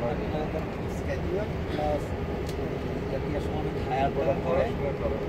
schedule plus that we are showing higher product for it.